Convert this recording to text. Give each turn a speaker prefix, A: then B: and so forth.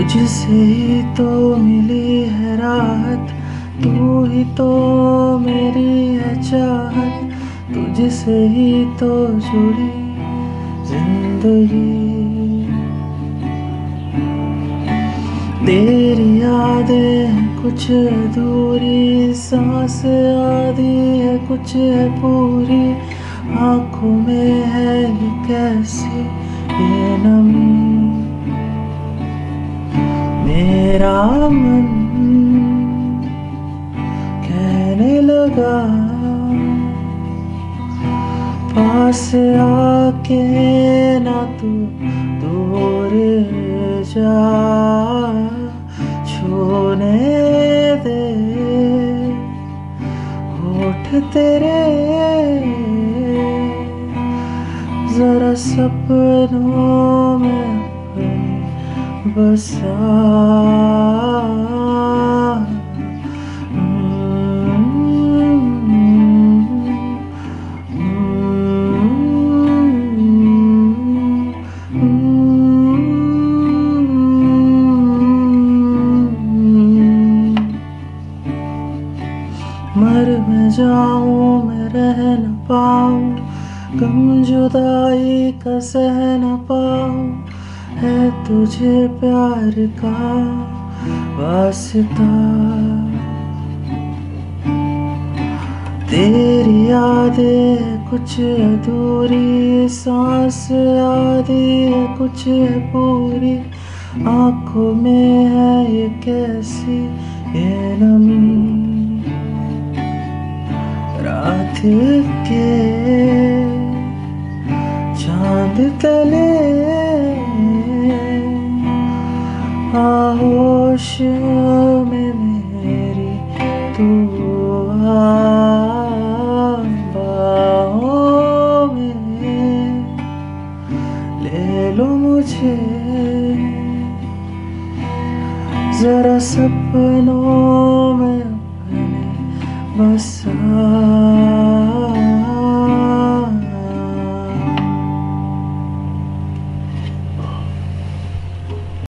A: तुझसे ही तो मिली है राहत, तू ही तो मेरी है चाहत, तुझसे ही तो जुड़ी जिंदगी। तेरी यादें हैं कुछ अधूरी, सांस आधी है कुछ है पूरी, आँखों में है ये कैसी ये नमी। मेरा मन कहने लगा पास आके ना तू दूर जा, छूने दे होठ तेरे जरा सपनों में अपने बसा। मर मैं जाऊं मैं रह न पाऊं, गम जुदाई का सह न पाऊं, है तुझे प्यार का वास्ता। तेरी यादें कुछ अधूरी, सांस आधी है कुछ है पूरी, आँखों में है ये कैसी ये नमी। रात के चांद तले आहोश में मेरी तू बाहों में ले लो मुझे, जरा सपनों में अपने बसा।